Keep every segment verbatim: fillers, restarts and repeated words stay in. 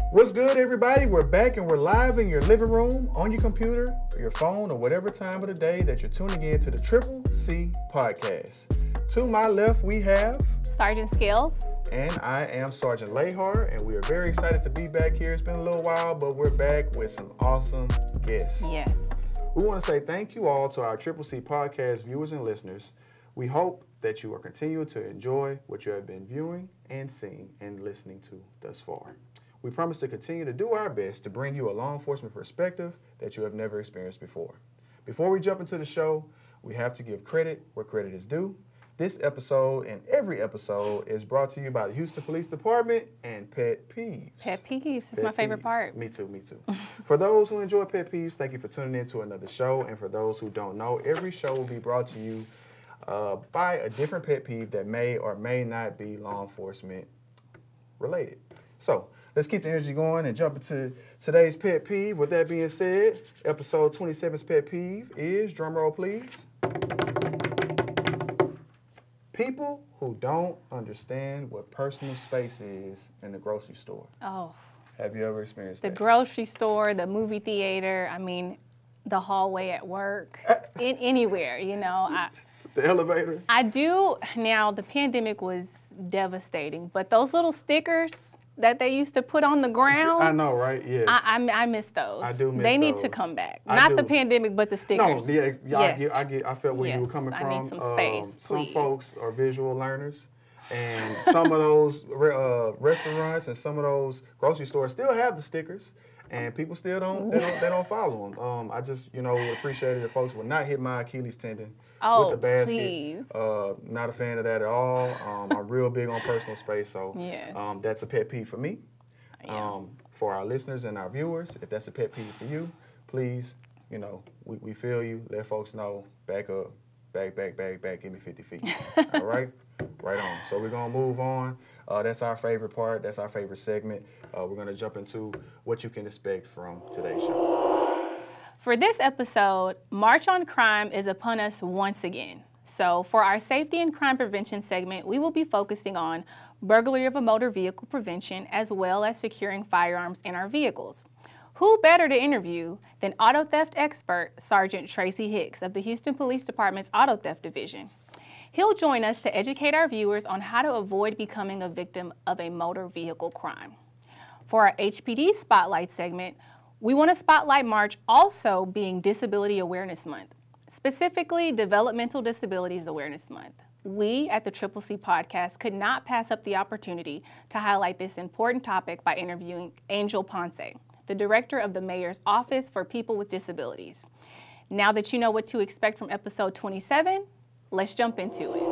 What's good, everybody? We're back and we're live in your living room, on your computer, or your phone, or whatever time of the day that you're tuning in to the Triple C Podcast. To my left, we have Sergeant Skills. And I am Sergeant Lahar, and we are very excited to be back here. It's been a little while, but we're back with some awesome guests. Yes. We want to say thank you all to our Triple C Podcast viewers and listeners. We hope that you are continuing to enjoy what you have been viewing and seeing and listening to thus far. We promise to continue to do our best to bring you a law enforcement perspective that you have never experienced before. Before we jump into the show, we have to give credit where credit is due. This episode and every episode is brought to you by the Houston Police Department and Pet Peeves. Pet Peeves is Pet my favorite peeves. part. Me too, me too. For those who enjoy Pet Peeves, thank you for tuning in to another show. And for those who don't know, every show will be brought to you uh, by a different pet peeve that may or may not be law enforcement related. So, let's keep the energy going and jump into today's pet peeve. With that being said, episode twenty-seven's pet peeve is, drumroll please, people who don't understand what personal space is in the grocery store. Oh. Have you ever experienced the that? The grocery store, the movie theater, I mean, the hallway at work, in anywhere, you know. I, the elevator? I do. Now, the pandemic was devastating, but those little stickers that they used to put on the ground. I know, right? Yes. I, I, I miss those. I do miss They those. need to come back. I Not do. the pandemic, but the stickers. No, yeah, yeah yes. I, get, I get. I felt where yes. you were coming I from. Need some space, um, some please. folks are visual learners, and some of those uh, restaurants and some of those grocery stores still have the stickers, and people still don't. They don't, they don't follow them. Um, I just, you know, would appreciate it if folks would not hit my Achilles tendon. Oh, with the basket. please. Uh, not a fan of that at all. Um, I'm real big on personal space, so yes. um, that's a pet peeve for me. Yeah. Um, for our listeners and our viewers, if that's a pet peeve for you, please, you know, we, we feel you. Let folks know. Back up. Back, back, back, back. Give me fifty feet. All right? Right on. So we're going to move on. Uh, that's our favorite part. That's our favorite segment. Uh, we're going to jump into what you can expect from today's show. For this episode, March on Crime is upon us once again. So for our safety and crime prevention segment, we will be focusing on burglary of a motor vehicle prevention as well as securing firearms in our vehicles. Who better to interview than auto theft expert Sergeant Tracy Hicks of the Houston Police Department's Auto Theft Division. He'll join us to educate our viewers on how to avoid becoming a victim of a motor vehicle crime. For our H P D Spotlight segment, we want to spotlight March also being Disability Awareness Month, specifically Developmental Disabilities Awareness Month. We at the Triple C Podcast could not pass up the opportunity to highlight this important topic by interviewing Angel Ponce, the director of the Mayor's Office for People with Disabilities. Now that you know what to expect from episode twenty-seven, let's jump into it.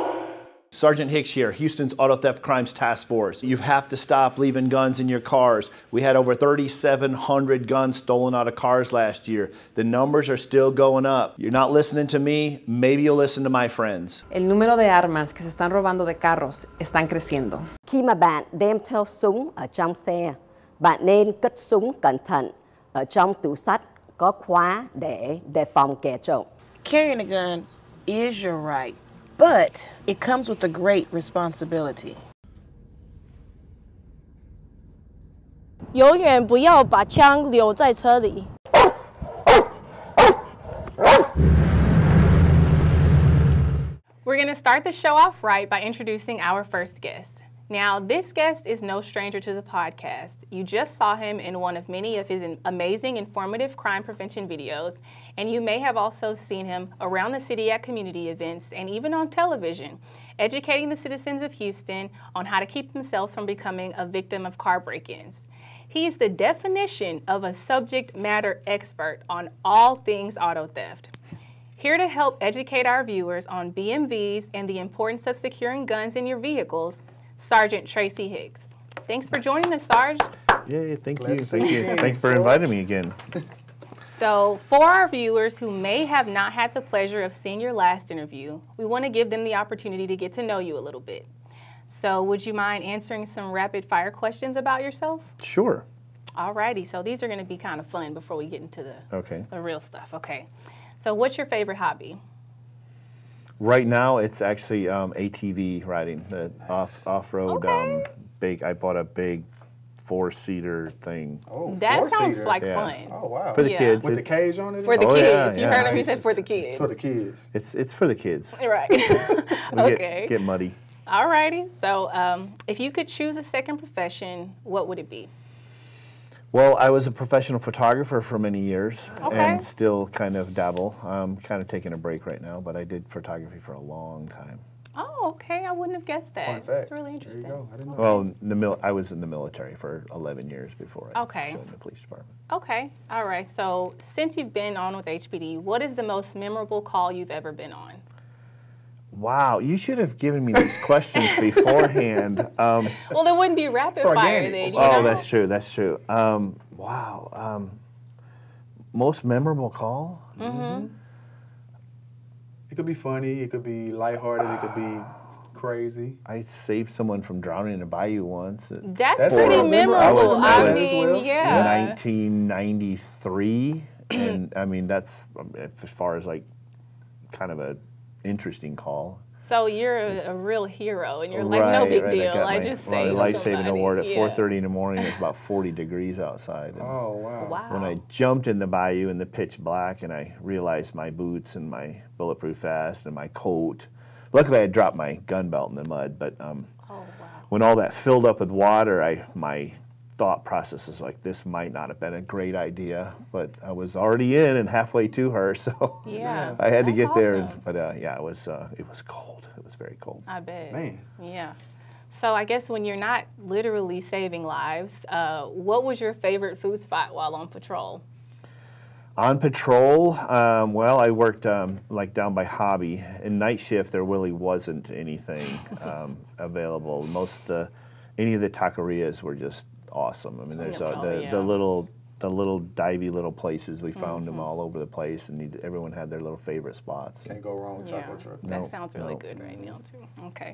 Sergeant Hicks here, Houston's Auto Theft Crimes Task Force. You have to stop leaving guns in your cars. We had over thirty-seven hundred guns stolen out of cars last year. The numbers are still going up. You're not listening to me, maybe you'll listen to my friends. El número de armas que se están robando de carros están creciendo. Khi mà bạn đem theo súng ở trong xe, bạn nên cất súng cẩn thận ở trong tủ sắt có khóa để đề phòng kẻ trộm. Carrying a gun is your right, but it comes with a great responsibility. 永远不要把枪留在车里。 We're going to start the show off right by introducing our first guest. Now, this guest is no stranger to the podcast. You just saw him in one of many of his amazing informative crime prevention videos, and you may have also seen him around the city at community events and even on television, educating the citizens of Houston on how to keep themselves from becoming a victim of car break-ins. He's the definition of a subject matter expert on all things auto theft. Here to help educate our viewers on B M Vs and the importance of securing guns in your vehicles, Sergeant Tracy Hicks. Thanks for joining us, Sarge. Yeah, thank Glad you. to see Thank you you. again, Thanks for Sarge. inviting me again. So for our viewers who may have not had the pleasure of seeing your last interview, we want to give them the opportunity to get to know you a little bit. So would you mind answering some rapid fire questions about yourself? Sure. Alrighty, so these are going to be kind of fun before we get into the, Okay. the real stuff. Okay. So what's your favorite hobby? Right now, it's actually um, A T V riding, the off off road. Okay. Um, big. I bought a big four-seater thing. Oh, That sounds four-seater. like Yeah. fun. Oh, wow. For the Yeah. kids. With It- the cage on it? For the Oh, yeah, kids. You yeah. heard him, he said Nice. for the It's kids. for the kids. it's it's for the kids. Right. We Okay. Get, get muddy. Alrighty. So um, if you could choose a second profession, what would it be? Well, I was a professional photographer for many years, Okay. and still kind of dabble. I'm kind of taking a break right now, but I did photography for a long time. Oh, okay. I wouldn't have guessed that. Fun fact. That's really There you interesting. go. I didn't know. Well, the mil- I was in the military for eleven years before I Okay. joined the police department. Okay. All right. So since you've been on with H P D, what is the most memorable call you've ever been on? Wow, you should have given me these questions beforehand. Um, Well, it wouldn't be rapid It's fire organic. then. You oh, know? that's true. That's true. Um, wow. Um, most memorable call? It could be funny. It could be lighthearted. It could be crazy. I saved someone from drowning in a bayou once. in That's, That's pretty what I remember. memorable. I was- I, I was- mean, yeah. nineteen ninety-three, and I mean that's um, as far as like kind of a interesting call. So you're a, a real hero, and you're like, no big right, deal. got I my- just my saved life-saving somebody. award at Yeah. four thirty in the morning. It's about forty degrees outside. And Oh, wow. Wow. when I jumped in the bayou in the pitch black, and I realized my boots and my bulletproof vest and my coat. Luckily, I had dropped my gun belt in the mud, but um, Oh, wow. when all that filled up with water, I my thought process is like, this might not have been a great idea, but I was already in and halfway to her, so Yeah. I had to That's get there. awesome. And, but uh, yeah, it was uh, it was cold. It was very cold. I bet. Man. Yeah. So I guess when you're not literally saving lives, uh, what was your favorite food spot while on patrol? On patrol, um, well, I worked um, like down by Hobby. In night shift, there really wasn't anything um, available. Most of the, any of the taquerias were just awesome. I mean, there's uh, Oh, the yeah. the little the little divey little places. We found them all over the place, and you- everyone had their little favorite spots. Can't go wrong with taco truck. That No, sounds really no. good right now, too. Okay.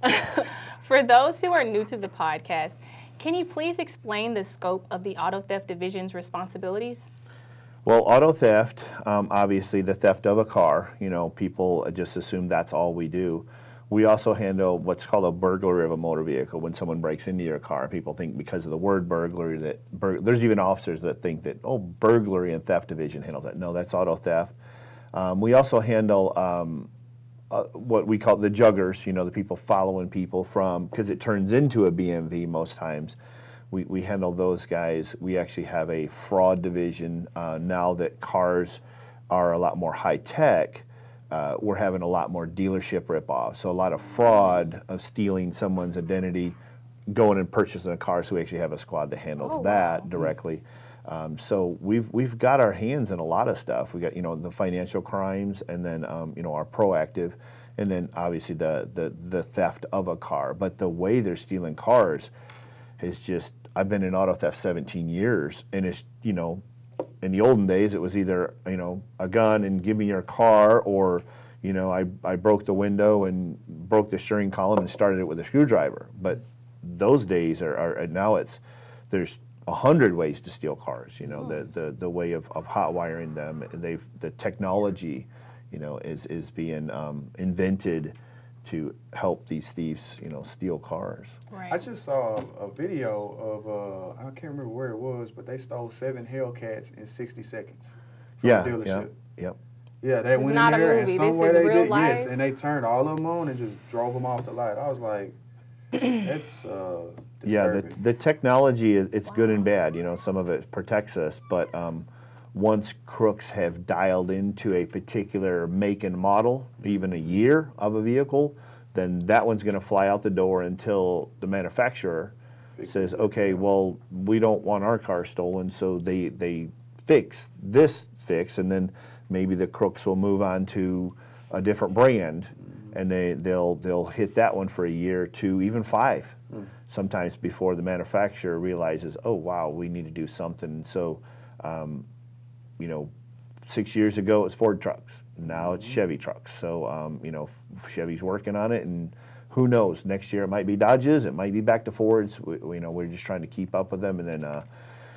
For those who are new to the podcast, can you please explain the scope of the Auto Theft Division's responsibilities? Well, auto theft, um, obviously the theft of a car, you know, people just assume that's all we do. We also handle what's called a burglary of a motor vehicle. When someone breaks into your car, people think because of the word burglary that, bur there's even officers that think that, oh, burglary and theft division handles that. No, that's auto theft. Um, we also handle um, uh, what we call the juggers, you know, the people following people from, because it turns into a B M V most times. We, we handle those guys. We actually have a fraud division. Uh, now that cars are a lot more high tech, uh, we're having a lot more dealership ripoffs. So a lot of fraud of stealing someone's identity, going and purchasing a car. So we actually have a squad that handles Oh, that wow. directly. Um, so we've we've got our hands in a lot of stuff. We got, you know, the financial crimes, and then um, you know, our proactive, and then obviously the the the theft of a car. But the way they're stealing cars is just, I've been in auto theft seventeen years, and it's, you know, in the olden days, it was either, you know, a gun and give me your car, or, you know, I, I broke the window and broke the steering column and started it with a screwdriver. But those days are, are now it's, there's a hundred ways to steal cars, you know, the, the, the way of, of hot wiring them. They've, the technology, you know, is, is being um, invented to help these thieves, you know, steal cars. Right. I just saw a, a video of, uh, I can't remember where it was, but they stole seven Hellcats in sixty seconds from Yeah, a yeah, dealership. yep. Yeah, they It's went not a in there movie. and This somewhere is they real did, yes, life. and they turned all of them on and just drove them off the light. I was like, that's uh, Yeah, the, disturbing. the technology, is- it's good and bad. You know, some of it protects us, but um, once crooks have dialed into a particular make and model, even a year of a vehicle, then that one's going to fly out the door until the manufacturer says, okay, well, we don't want our car stolen, so they, they fix this fix, and then maybe the crooks will move on to a different brand, and they, they'll, they'll hit that one for a year, two, even five, sometimes before the manufacturer realizes, oh, wow, we need to do something. So, um, you know, six years ago it was Ford trucks. Now it's Chevy trucks. So, um, you know, Chevy's working on it, and who knows? Next year it might be Dodges, it might be back to Fords. We, we, you know, we're just trying to keep up with them. And then uh,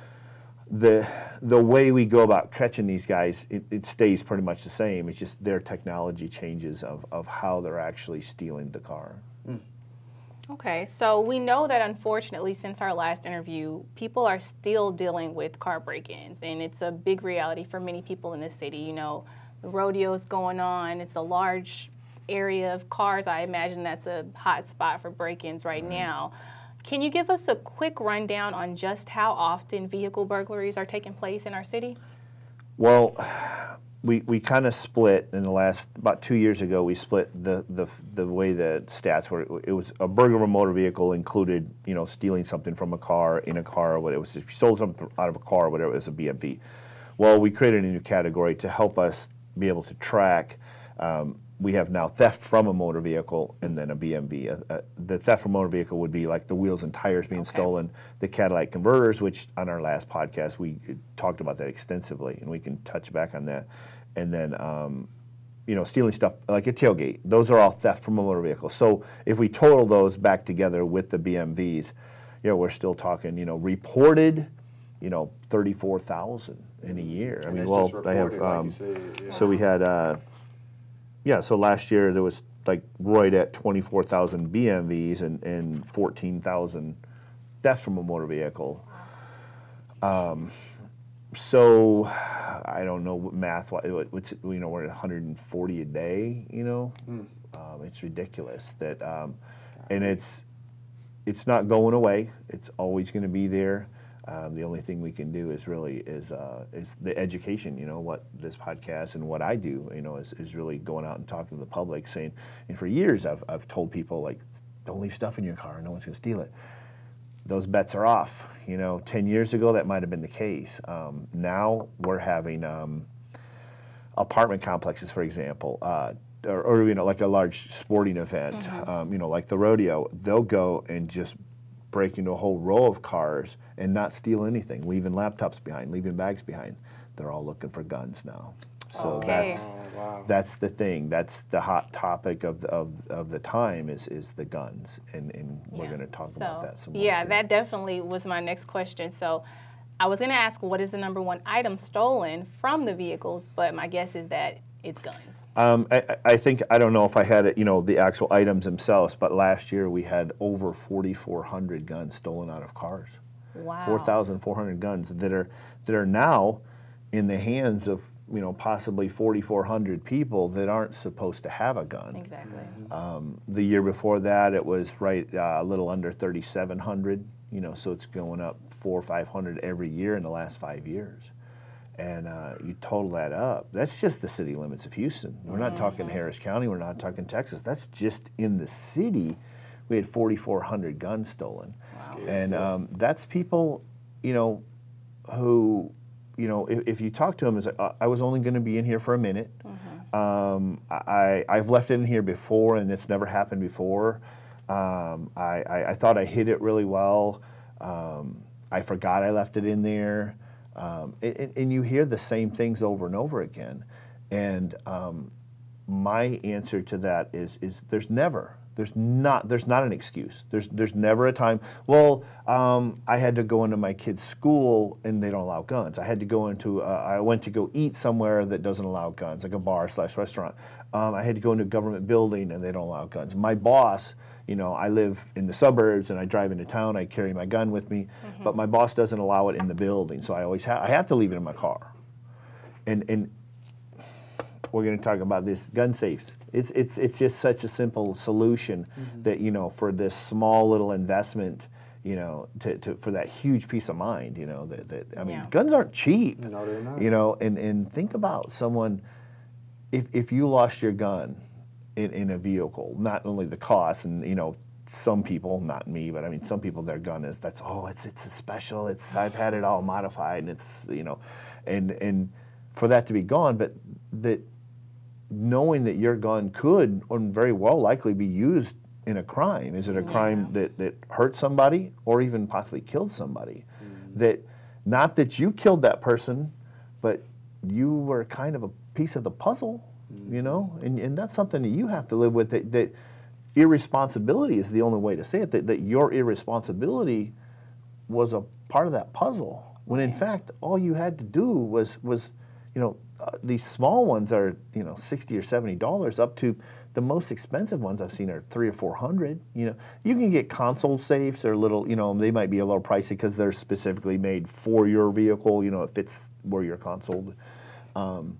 the the way we go about catching these guys, it, it stays pretty much the same. It's just their technology changes of, of how they're actually stealing the car. Okay, so we know that unfortunately since our last interview, people are still dealing with car break-ins, and it's a big reality for many people in the city. You know, the rodeo's going on, it's a large area of cars. I imagine that's a hot spot for break-ins right mm-hmm. now. Can you give us a quick rundown on just how often vehicle burglaries are taking place in our city? Well, we, we kind of split in the last, about two years ago, we split the, the, the way the stats were. It was a burglary of a motor vehicle included, you know, stealing something from a car, in a car, or what it was. If you stole something out of a car, whatever, it was a B M V. Well, we created a new category to help us be able to track. Um, we have now theft from a motor vehicle and then a B M V. Uh, uh, the theft from a motor vehicle would be like the wheels and tires being okay. stolen, the catalytic converters, which on our last podcast we talked about that extensively, and we can touch back on that. And then, um, you know, stealing stuff like a tailgate. Those are all theft from a motor vehicle. So if we total those back together with the B M Vs, you know, we're still talking, you know, reported, you know, thirty-four thousand in a year. I and mean, well, I have. Um, like you said, yeah. So we had. Uh, Yeah, so last year there was like right at twenty-four thousand B M Vs and, and fourteen thousand thefts from a motor vehicle. Um, so I don't know what math, what, what's, you know, we're at one hundred forty a day, you know. Mm. Um, it's ridiculous that, um, and it's, it's not going away. It's always going to be there. Um, the only thing we can do is really is uh, is the education. You know, what this podcast and what I do, you know, is, is really going out and talking to the public, saying. And for years, I've I've told people like, don't leave stuff in your car. No one's gonna steal it. Those bets are off. You know, ten years ago that might have been the case. Um, now we're having um, apartment complexes, for example, uh, or, or you know, like a large sporting event. Mm-hmm. um, you know, like the rodeo. They'll go and just break into a whole row of cars and not steal anything, leaving laptops behind, leaving bags behind. They're all looking for guns now. So okay. that's oh, wow. that's the thing. That's the hot topic of the, of, of the time is is the guns, and, and yeah. we're going to talk so, about that some more. Yeah, too. that definitely was my next question. So I was going to ask, what is the number one item stolen from the vehicles? But my guess is that it's guns. Um, I, I think, I don't know if I had it, you know, the actual items themselves, but last year we had over forty-four hundred guns stolen out of cars. Wow. four thousand four hundred guns that are that are now in the hands of, you know, possibly forty-four hundred people that aren't supposed to have a gun. Exactly. Um, the year before that, it was right uh, a little under thirty-seven hundred. You know, so it's going up four or five hundred every year in the last five years. And uh, you total that up, that's just the city limits of Houston. We're not mm-hmm. talking Harris County, we're not talking Texas. That's just in the city. We had forty-four hundred guns stolen. Wow. And um, that's people, you know, who, you know, if, if you talk to them, it's like, uh, I was only going to be in here for a minute. Mm-hmm. um, I, I've left it in here before, and it's never happened before. Um, I, I, I thought I hid it really well. Um, I forgot I left it in there. Um, and, and you hear the same things over and over again. And um, my answer to that is, is there's never, there's not, there's not an excuse. There's, there's never a time, well, um, I had to go into my kid's school and they don't allow guns. I had to go into, uh, I went to go eat somewhere that doesn't allow guns, like a bar slash restaurant. Um, I had to go into a government building and they don't allow guns. My boss, you know, I live in the suburbs and I drive into town, I carry my gun with me, mm-hmm. but my boss doesn't allow it in the building, so I always have, I have to leave it in my car. And and we're going to talk about this, gun safes. It's it's it's just such a simple solution mm-hmm. that, you know, for this small little investment, you know, to, to for that huge peace of mind, you know, that, that I mean, yeah. guns aren't cheap. No, they're not. You know, and, and think about someone, if if you lost your gun In, in a vehicle, not only the cost, and you know, some people, not me, but I mean, some people, their gun is that's oh, it's it's a special, it's I've had it all modified, and it's you know, and and for that to be gone, but that knowing that your gun could or very well likely be used in a crime, is it a crime yeah. that that hurt somebody or even possibly killed somebody? Mm. That not that you killed that person, but you were kind of a piece of the puzzle. You know, and, and that's something that you have to live with, that, that irresponsibility is the only way to say it, that, that your irresponsibility was a part of that puzzle, when in fact all you had to do was, was you know, uh, these small ones are, you know, sixty or seventy dollars, up to the most expensive ones I've seen are three or four hundred. You know, you can get console safes or little, you know, they might be a little pricey because they're specifically made for your vehicle. You know, it fits where you're consoled. Um,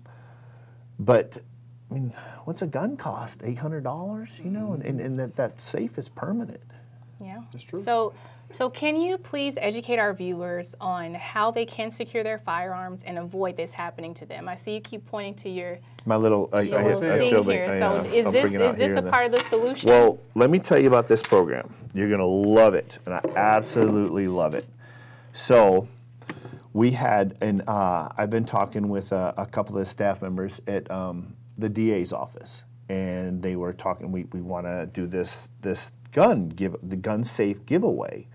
but I mean, what's a gun cost? Eight hundred dollars. You know, and, and, and that that safe is permanent. Yeah, that's true. So. So can you please educate our viewers on how they can secure their firearms and avoid this happening to them? I see you keep pointing to your my little I, your I, little I thing showed here. me, So I, uh, is I'll this bring it is out this here a in part of the solution? Well, let me tell you about this program. You're going to love it, and I absolutely love it. So we had, and uh, I've been talking with uh, a couple of the staff members at um, the D A's office, and they were talking. We we want to do this this gun give the gun safe giveaway.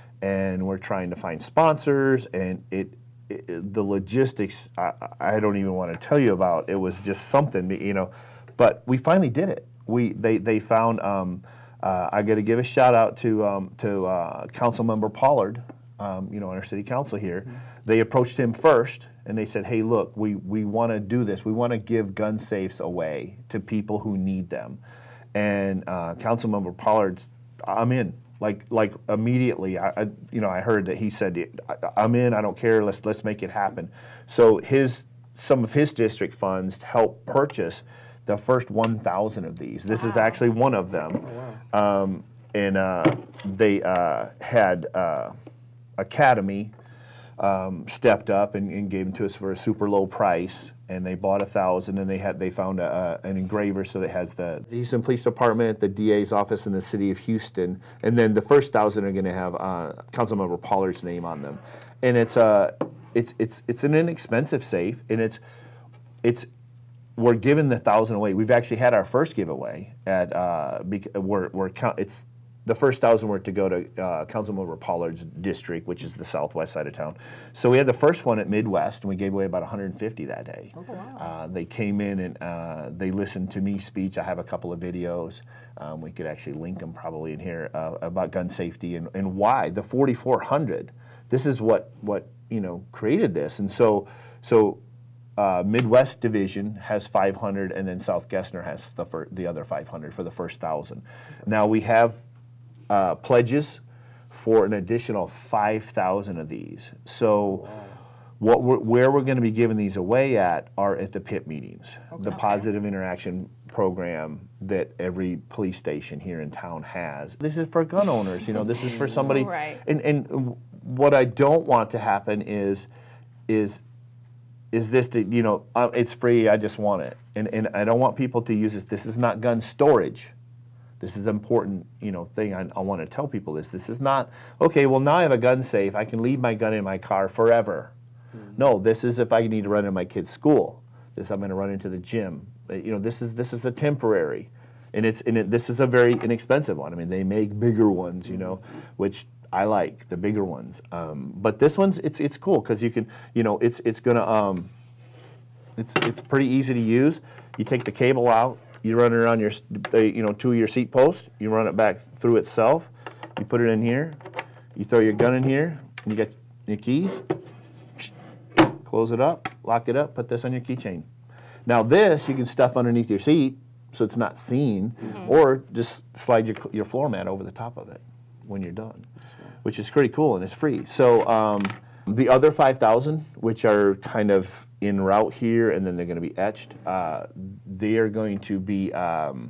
And we're trying to find sponsors, and it, it the logistics I, I don't even want to tell you about. It was just something, you know. But we finally did it. We they they found. Um, uh, I got to give a shout out to um, to uh, Councilmember Pollard, um, you know, on our city council here. Mm-hmm. They approached him first, and they said, "Hey, look, we we want to do this. We want to give gun safes away to people who need them." And uh, Councilmember Pollard, I'm in. Like like immediately, I, I you know I heard that he said, "I'm in. I don't care. Let's let's make it happen." So his some of his district funds helped purchase the first one thousand of these. This wow. is actually one of them, oh, wow. um, and uh, they uh, had uh, Academy um, stepped up and, and gave them to us for a super low price. And they bought a thousand, and they had they found a, a, an engraver, so that has the Houston Police Department, the D A's office, and the City of Houston. And then the first thousand are going to have uh, Councilmember Pollard's name on them. And it's a uh, it's it's it's an inexpensive safe, and it's it's we're giving the thousand away. We've actually had our first giveaway at uh, we're we're it's. The first thousand were to go to uh, Councilmember Pollard's district, which is the southwest side of town. So we had the first one at Midwest, and we gave away about one hundred fifty that day. Oh, wow. Uh, they came in and uh, they listened to me speech. I have a couple of videos. Um, we could actually link them probably in here uh, about gun safety and, and why the forty-four hundred. This is what what you know created this, and so so. Uh, Midwest Division has five hundred, and then South Gessner has the fir- the other five hundred for the first thousand. Now we have. Uh, pledges for an additional five thousand of these. So wow. what we're, where we're going to be giving these away at are at the P I P meetings, okay. the positive interaction program that every police station here in town has. This is for gun owners, you know, this is for somebody. Right. And, and what I don't want to happen is, is is this to, you know, uh, it's free, I just want it. And, and I don't want people to use this. This is not gun storage. This is an important, you know, thing I, I want to tell people this. This is not, okay, well, now I have a gun safe. I can leave my gun in my car forever. Mm-hmm. No, this is if I need to run into my kid's school. This I'm going to run into the gym. You know, this is this is a temporary. And it's and it, this is a very inexpensive one. I mean, they make bigger ones, you know, which I like, the bigger ones. Um, but this one's, it's it's cool because you can, you know, it's it's going to, um, it's it's pretty easy to use. You take the cable out. You run it around your, uh, you know, to your seat post. You run it back through itself. You put it in here. You throw your gun in here. You get your keys. Close it up. Lock it up. Put this on your keychain. Now this you can stuff underneath your seat so it's not seen, mm-hmm. or just slide your your floor mat over the top of it when you're done, which is pretty cool and it's free. So um, the other five thousand, which are kind of en route here, and then they're going to be etched, uh, they are going to be um,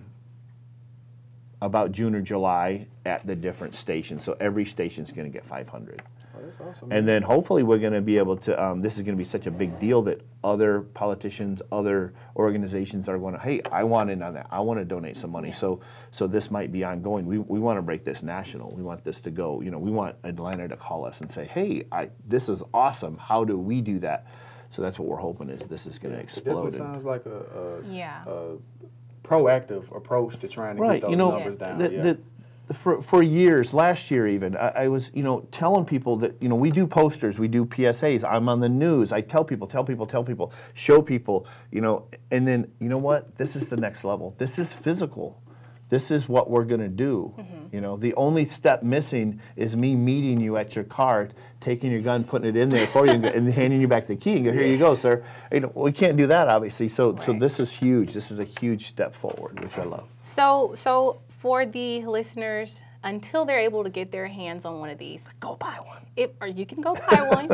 about June or July at the different stations. So every station is going to get five hundred. Oh, that's awesome. And then hopefully we're going to be able to, um, this is going to be such a big deal that other politicians, other organizations are going to, hey, I want in on that. I want to donate some money. Yeah. So so this might be ongoing. We we want to break this national. We want this to go, you know, we want Atlanta to call us and say, hey, I this is awesome. How do we do that? So that's what we're hoping is this is going to explode. It definitely sounds like a, a, yeah. a proactive approach to trying to right. get those you know, numbers down. The, yeah. the, For, for years, last year even, I, I was, you know, telling people that, you know, we do posters, we do P S As, I'm on the news, I tell people, tell people, tell people, show people, you know, and then, you know what, this is the next level. This is physical. This is what we're going to do. Mm-hmm. You know, the only step missing is me meeting you at your car, taking your gun, putting it in there for you, and, and handing you back the key and go, here you go, sir. You know, we can't do that, obviously. So, right. so this is huge. This is a huge step forward, which I love. So, so for the listeners, until they're able to get their hands on one of these, go buy one. If, or you can go buy one.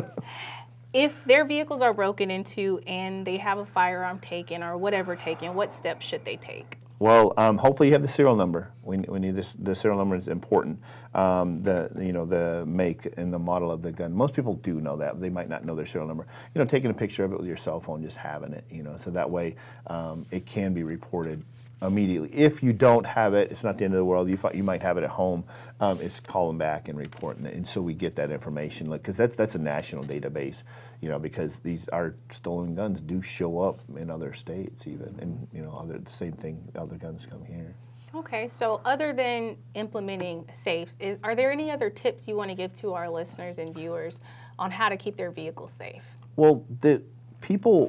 If their vehicles are broken into and they have a firearm taken or whatever taken, what steps should they take? Well, um, hopefully you have the serial number. We, we need this. The serial number is important. Um, the you know the make and the model of the gun. Most people do know that. They might not know their serial number. You know, taking a picture of it with your cell phone, just having it. You know, so that way um, it can be reported immediately. If you don't have it, it's not the end of the world. You you might have it at home. Um, it's calling back and reporting it, and so we get that information because that's that's a national database. You know, because these our stolen guns do show up in other states, even, and you know, other the same thing. Other guns come here. Okay, so other than implementing safes, is, are there any other tips you want to give to our listeners and viewers on how to keep their vehicles safe? Well, the people.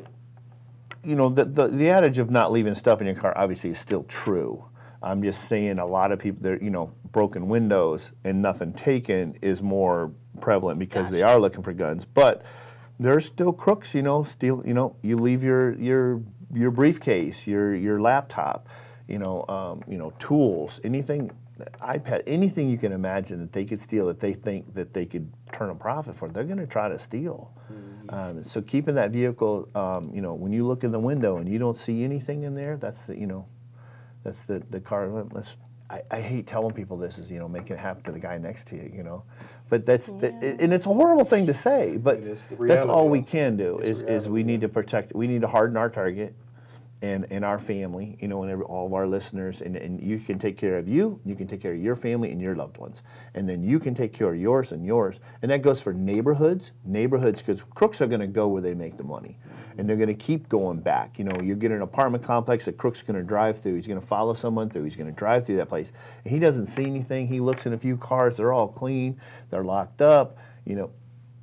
You know, the, the the adage of not leaving stuff in your car obviously is still true. I'm just saying a lot of people, they're, you know, broken windows and nothing taken is more prevalent because gotcha. They are looking for guns. But there's still crooks, you know, steal, you know, you leave your your your briefcase, your your laptop, you know, um, you know, tools, anything, iPad, anything you can imagine that they could steal that they think that they could turn a profit for, they're going to try to steal. Mm-hmm. Um, so keeping that vehicle, um, you know, when you look in the window and you don't see anything in there, that's the, you know, that's the, the car. Let's, I, I hate telling people this is, you know, making it happen to the guy next to you, you know. But that's, yeah. the, and it's a horrible thing to say, but that's all we can do is, is we need to protect, we need to harden our target. And, and our family, you know, and every, all of our listeners, and, and you can take care of you, you can take care of your family and your loved ones. And then you can take care of yours and yours. And that goes for neighborhoods, neighborhoods, because crooks are going to go where they make the money. And they're going to keep going back. You know, you get an apartment complex, a crook's going to drive through. He's going to follow someone through. He's going to drive through that place. And he doesn't see anything. He looks in a few cars. They're all clean. They're locked up. You know,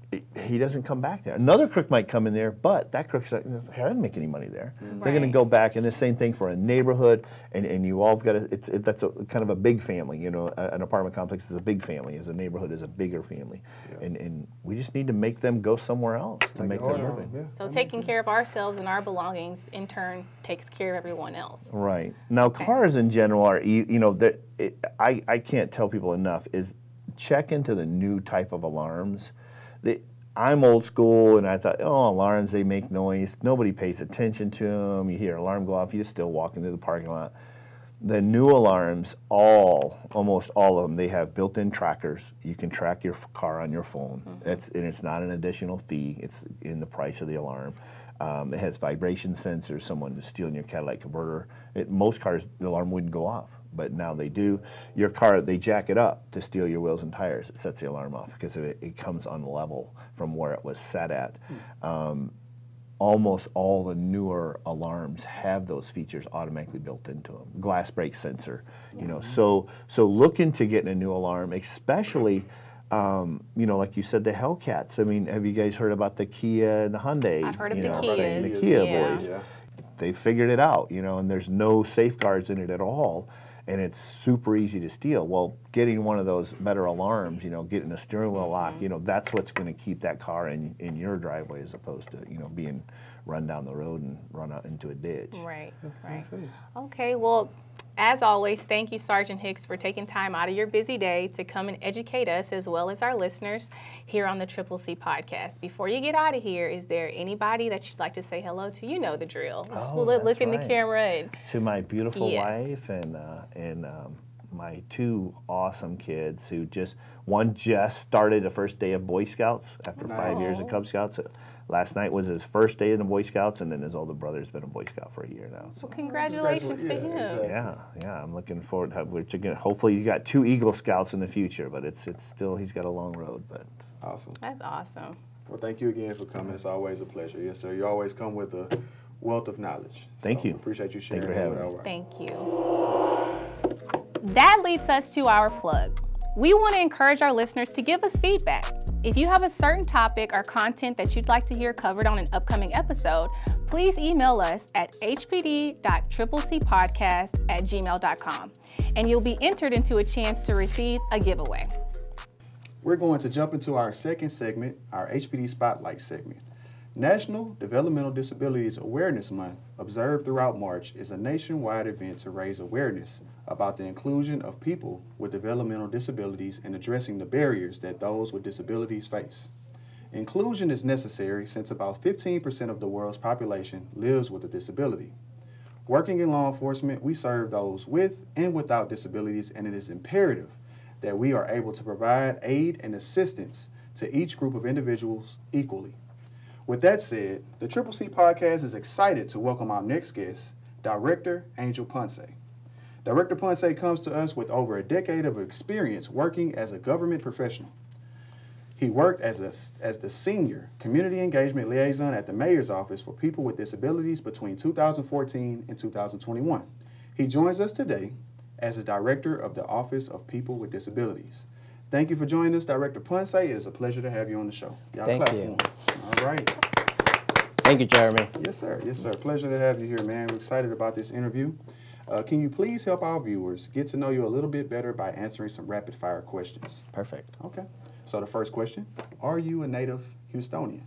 he doesn't come back there. Another crook might come in there, but that crook's like, I didn't make any money there. Right. They're going to go back, and the same thing for a neighborhood, and, and you all have got to, it's, it, that's a, kind of a big family, you know, a, an apartment complex is a big family, as a neighborhood is a bigger family. Yeah. And, and we just need to make them go somewhere else to make their living. Yeah. So taking care of ourselves and our belongings, in turn, takes care of everyone else. Right. Now, okay. Cars in general are, you know, it, I, I can't tell people enough, is check into the new type of alarms. The, I'm old school, and I thought, oh, alarms, they make noise. Nobody pays attention to them. You hear an alarm go off, you're still walking through the parking lot. The new alarms, all, almost all of them, they have built-in trackers. You can track your car on your phone. Mm-hmm. It's, and it's not an additional fee. It's in the price of the alarm. Um, it has vibration sensors. Someone is stealing your catalytic converter. It, most cars, the alarm wouldn't go off, but now they do. Your car, they jack it up to steal your wheels and tires. It sets the alarm off because it, it comes unlevel from where it was set at. Hmm. Um, almost all the newer alarms have those features automatically built into them. Glass break sensor, you know. So so look into getting a new alarm, especially. Um, you know, like you said, the Hellcats. I mean, have you guys heard about the Kia and the Hyundai? I've heard of you the know, Kias. The Kia yeah. boys. Yeah. They figured it out, you know, and there's no safeguards in it at all, and it's super easy to steal. Well, getting one of those better alarms, you know, getting a steering wheel lock, you know, that's what's going to keep that car in, in your driveway as opposed to, you know, being run down the road and run out into a ditch. Right, right. Okay, well, as always, thank you, Sergeant Hicks, for taking time out of your busy day to come and educate us as well as our listeners here on the Triple C Podcast. Before you get out of here, is there anybody that you'd like to say hello to? You know the drill. Just oh, look, look in right. the camera. And, to my beautiful yes. wife and uh, and um, my two awesome kids who just, one just started the first day of Boy Scouts after nice. five years of Cub Scouts. Last night was his first day in the Boy Scouts, and then his older brother's been a Boy Scout for a year now. So. Well, congratulations to him. Yeah, yeah, yeah. I'm looking forward to which again. Hopefully, you got two Eagle Scouts in the future, but it's it's still he's got a long road. But awesome. That's awesome. Well, thank you again for coming. It's always a pleasure. Yes, sir. You always come with a wealth of knowledge. Thank so you. Appreciate you sharing. Thank you for having me. Thank you. That leads us to our plug. We want to encourage our listeners to give us feedback. If you have a certain topic or content that you'd like to hear covered on an upcoming episode, please email us at h p d dot c c c podcast at gmail dot com, and you'll be entered into a chance to receive a giveaway. We're going to jump into our second segment, our H P D Spotlight segment. National Developmental Disabilities Awareness Month, observed throughout March, is a nationwide event to raise awareness about the inclusion of people with developmental disabilities and addressing the barriers that those with disabilities face. Inclusion is necessary since about fifteen percent of the world's population lives with a disability. Working in law enforcement, we serve those with and without disabilities, and it is imperative that we are able to provide aid and assistance to each group of individuals equally. With that said, the Triple C Podcast is excited to welcome our next guest, Director Angel Ponce. Director Ponce comes to us with over a decade of experience working as a government professional. He worked as, a, as the Senior Community Engagement Liaison at the Mayor's Office for People with Disabilities between two thousand fourteen and two thousand twenty-one. He joins us today as the Director of the Office of People with Disabilities. Thank you for joining us, Director Ponce. It is a pleasure to have you on the show. Y'all Thank clap you. for him. All right. Thank you, Jeremy. Yes, sir. Yes, sir. Pleasure to have you here, man. We're excited about this interview. Uh, can you please help our viewers get to know you a little bit better by answering some rapid-fire questions? Perfect. Okay. So the first question, are you a native Houstonian?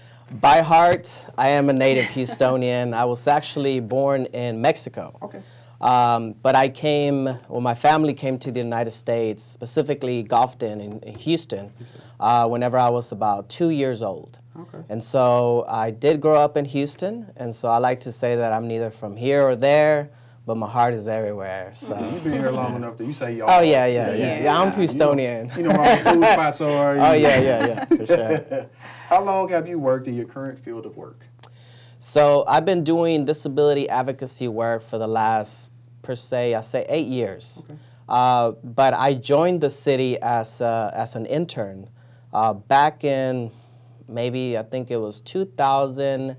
By heart, I am a native Houstonian. I was actually born in Mexico. Okay. Um, but I came, well, my family came to the United States, specifically Gulfton in, in Houston, uh, whenever I was about two years old. Okay. And so I did grow up in Houston, and so I like to say that I'm neither from here or there, but my heart is everywhere. So. You've been here long enough that you say y'all. Oh, yeah, yeah, yeah. Yeah, yeah I'm Houstonian. You know, you know where all the food spots are. Oh, yeah, yeah, yeah, for sure. How long have you worked in your current field of work? So I've been doing disability advocacy work for the last, per se, I say eight years. Okay. Uh, but I joined the city as, uh, as an intern uh, back in maybe, I think it was two thousand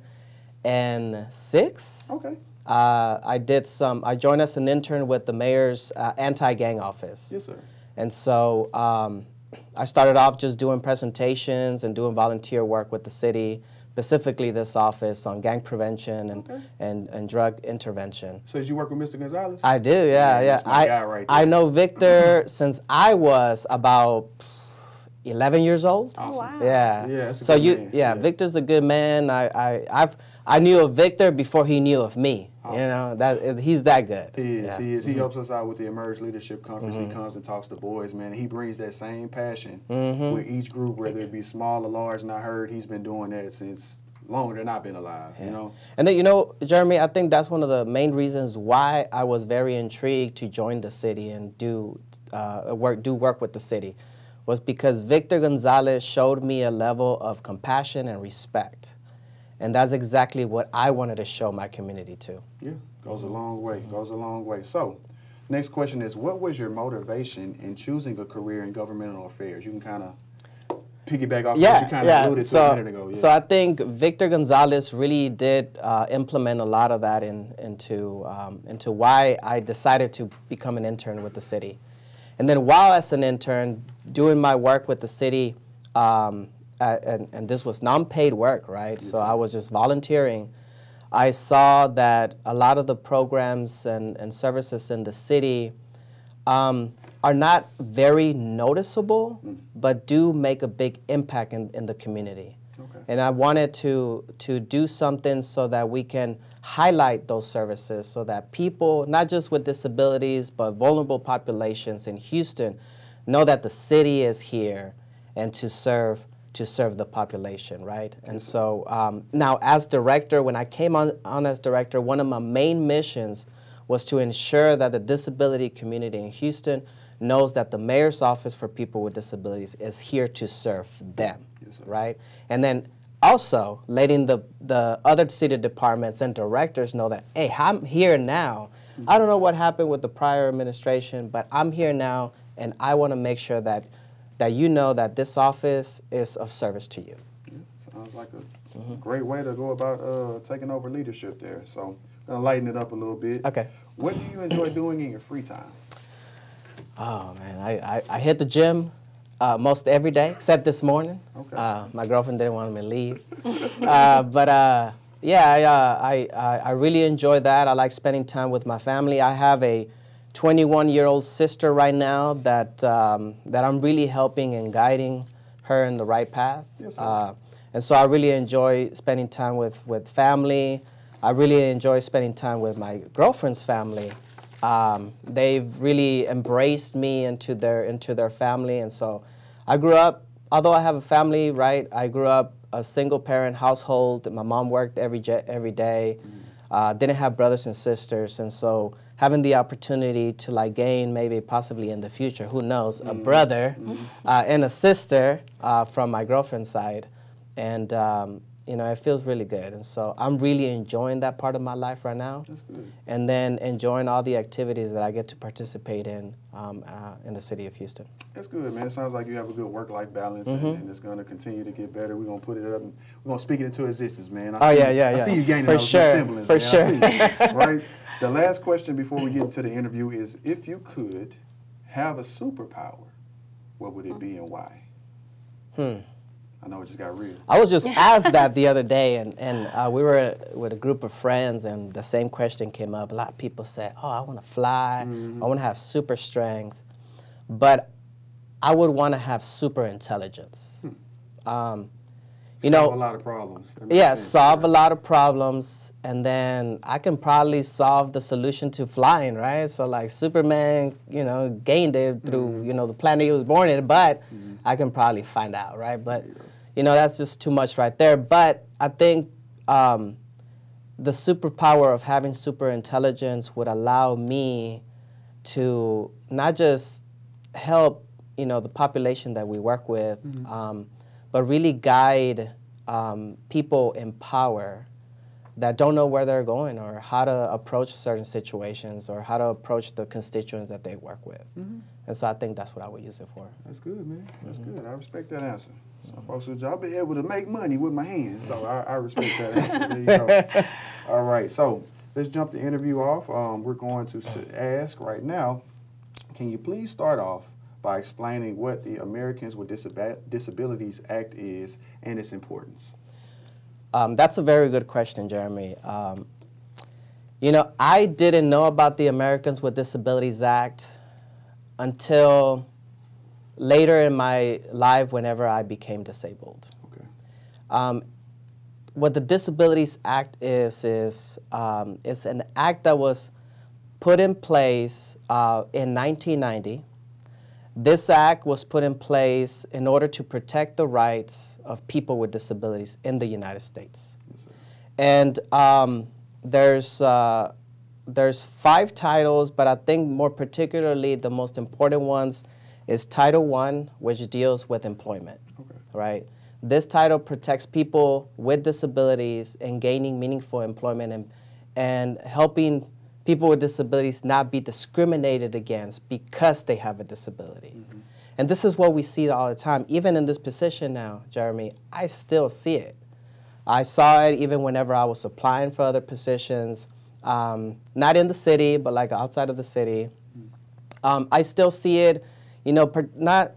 six. Okay. Uh, I did some, I joined as an intern with the mayor's uh, anti-gang office. Yes, sir. And so um, I started off just doing presentations and doing volunteer work with the city, specifically this office on gang prevention and, Okay. and, and drug intervention. So did you work with Mister Gonzalez? I do, yeah, yeah. yeah. That's my I, guy right there. I know Victor since I was about eleven years old. Awesome. Wow. Yeah. Yeah, that's a so good you, man. yeah, Yeah. Victor's a good man. I, I, I've, I knew of Victor before he knew of me. Awesome. You know, that he's that good. He is. Yeah. He is. He Mhm. helps us out with the Emerge Leadership Conference. Mhm. He comes and talks to boys, man. He brings that same passion Mhm. with each group, whether it be small or large. And I heard he's been doing that since longer than I've been alive. Yeah. You know. And then, you know, Jeremy, I think that's one of the main reasons why I was very intrigued to join the city and do uh, work, do work with the city, was because Victor Gonzalez showed me a level of compassion and respect. And that's exactly what I wanted to show my community too. Yeah, goes a long way. Goes a long way. So, next question is, what was your motivation in choosing a career in governmental affairs? You can kind of piggyback off Yeah, what you kind of yeah. alluded to so, a minute ago. Yeah. So I think Victor Gonzalez really did uh, implement a lot of that in, into, um, into why I decided to become an intern with the city. And then while as an intern, doing my work with the city, um, uh, and, and this was non-paid work, right? Yes. So I was just volunteering. I saw that a lot of the programs and, and services in the city um, are not very noticeable, mm. but do make a big impact in, in the community. Okay. And I wanted to, to do something so that we can highlight those services so that people, not just with disabilities, but vulnerable populations in Houston, know that the city is here and to serve to serve the population, right? And so um, now as director, when I came on, on as director, one of my main missions was to ensure that the disability community in Houston knows that the mayor's office for people with disabilities is here to serve them, yes, right? And then also letting the, the other city departments and directors know that, hey, I'm here now. Mm-hmm. I don't know what happened with the prior administration, but I'm here now, and I want to make sure that that you know that this office is of service to you. Yeah, sounds like a mm-hmm. great way to go about uh, taking over leadership there. So I'm going to lighten it up a little bit. Okay. What do you enjoy doing in your free time? Oh, man, I, I, I hit the gym. Uh, most every day, except this morning. Okay. Uh, my girlfriend didn't want me to leave. uh, but uh, yeah, I, uh, I, I, I really enjoy that. I like spending time with my family. I have a twenty-one-year-old sister right now that, um, that I'm really helping and guiding her in the right path. Yes, sir. Uh, and so I really enjoy spending time with, with family. I really enjoy spending time with my girlfriend's family. Um, they've really embraced me into their into their family, and so I grew up. Although I have a family, right? I grew up a single parent household. My mom worked every every day. Uh, didn't have brothers and sisters, and so having the opportunity to like gain maybe possibly in the future, who knows, a brother uh, and a sister uh, from my girlfriend's side, and. Um, You know, it feels really good. And so I'm really enjoying that part of my life right now. That's good. And then enjoying all the activities that I get to participate in um, uh, in the city of Houston. That's good, man. It sounds like you have a good work-life balance, Mm-hmm. and, and it's going to continue to get better. We're going to put it up, and we're going to speak it into existence, man. I Oh, see, yeah, yeah, I yeah. see you gaining For those sure. semblance, For man. sure. I see you, right? The last question before we get into the interview is, if you could have a superpower, what would it be and why? Hmm. I know it just got real. I was just asked that the other day, and, and uh, we were with a group of friends, and the same question came up. A lot of people said, oh, I want to fly. Mm-hmm. I want to have super strength. But I would want to have super intelligence. Hmm. Um, you solve know, a lot of problems. That makes yeah, sense. solve a lot of problems, and then I can probably solve the solution to flying, right? So like Superman, you know, gained it through, Mm-hmm. you know, the planet he was born in, but Mm-hmm. I can probably find out, right? But, you know, that's just too much right there. But I think um, the superpower of having super intelligence would allow me to not just help, you know, the population that we work with, Mm-hmm. um, but really guide um, people in power that don't know where they're going or how to approach certain situations or how to approach the constituents that they work with. Mm-hmm. And so I think that's what I would use it for. That's good, man. That's Mm-hmm. good. I respect that answer. Some folks will I'll be able to make money with my hands, so I, I respect that answer. There you go. All right, so let's jump the interview off. Um, we're going to s- ask right now, can you please start off by explaining what the Americans with Disab- Disabilities Act is and its importance? Um, that's a very good question, Jeremy. Um, you know, I didn't know about the Americans with Disabilities Act until later in my life whenever I became disabled. Okay. Um, what the Disabilities Act is, is um, it's an act that was put in place uh, in nineteen ninety. This act was put in place in order to protect the rights of people with disabilities in the United States. Yes, sir. And um, there's, uh, there's five titles, but I think more particularly the most important ones is Title One, which deals with employment, Okay. right? This title protects people with disabilities in gaining meaningful employment and, and helping people with disabilities not be discriminated against because they have a disability. Mm-hmm. And this is what we see all the time. Even in this position now, Jeremy, I still see it. I saw it even whenever I was applying for other positions, um, not in the city, but like outside of the city. Um, I still see it, you know, per, not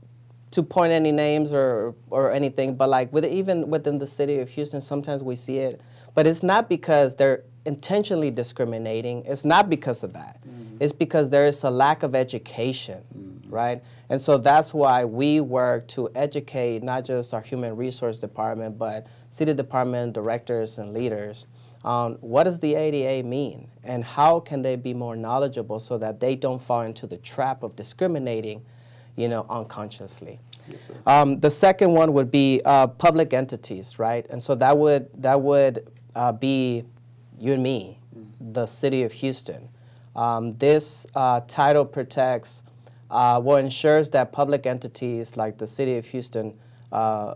to point any names or, or anything, but like with, even within the city of Houston, sometimes we see it. But it's not because they're intentionally discriminating. It's not because of that. Mm-hmm. It's because there is a lack of education, mm-hmm. right? And so that's why we work to educate not just our human resource department, but city department directors and leaders on what does the A D A mean and how can they be more knowledgeable so that they don't fall into the trap of discriminating, you know, unconsciously. Yes, sir. Um, the second one would be uh, public entities, right? And so that would that would uh, be you and me, mm-hmm. the city of Houston. Um, this uh, title protects, uh, well, ensures that public entities like the city of Houston uh,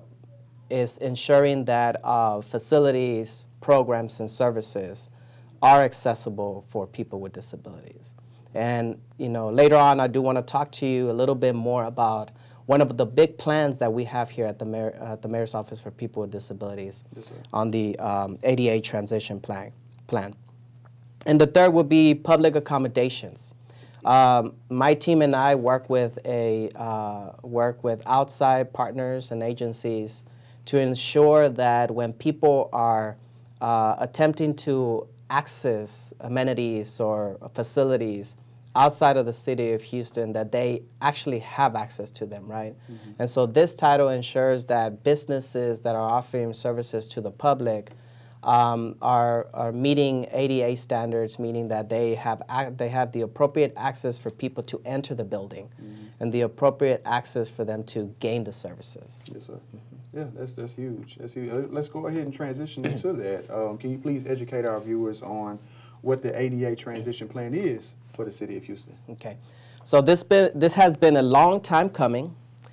is ensuring that uh, facilities, programs, and services are accessible for people with disabilities. And you know, later on, I do want to talk to you a little bit more about one of the big plans that we have here at the, Mayor, at the Mayor's Office for People with Disabilities, yes, on the um, A D A transition plan, plan. And the third would be public accommodations. Um, my team and I work with a uh, work with outside partners and agencies to ensure that when people are uh, attempting to access amenities or facilities outside of the city of Houston, that they actually have access to them, right? Mm-hmm. And so this title ensures that businesses that are offering services to the public Um, are, are meeting A D A standards, meaning that they have, they have the appropriate access for people to enter the building, mm-hmm. and the appropriate access for them to gain the services. Yes, sir. Mm-hmm. Yeah, that's, that's huge. That's huge. Let's go ahead and transition into that. Um, can you please educate our viewers on what the A D A transition plan is for the city of Houston? Okay. So this, been, this has been a long time coming.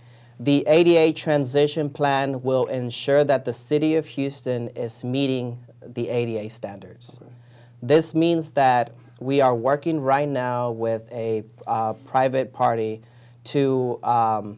The A D A transition plan will ensure that the city of Houston is meeting the A D A standards. Okay. This means that we are working right now with a uh, private party to, um,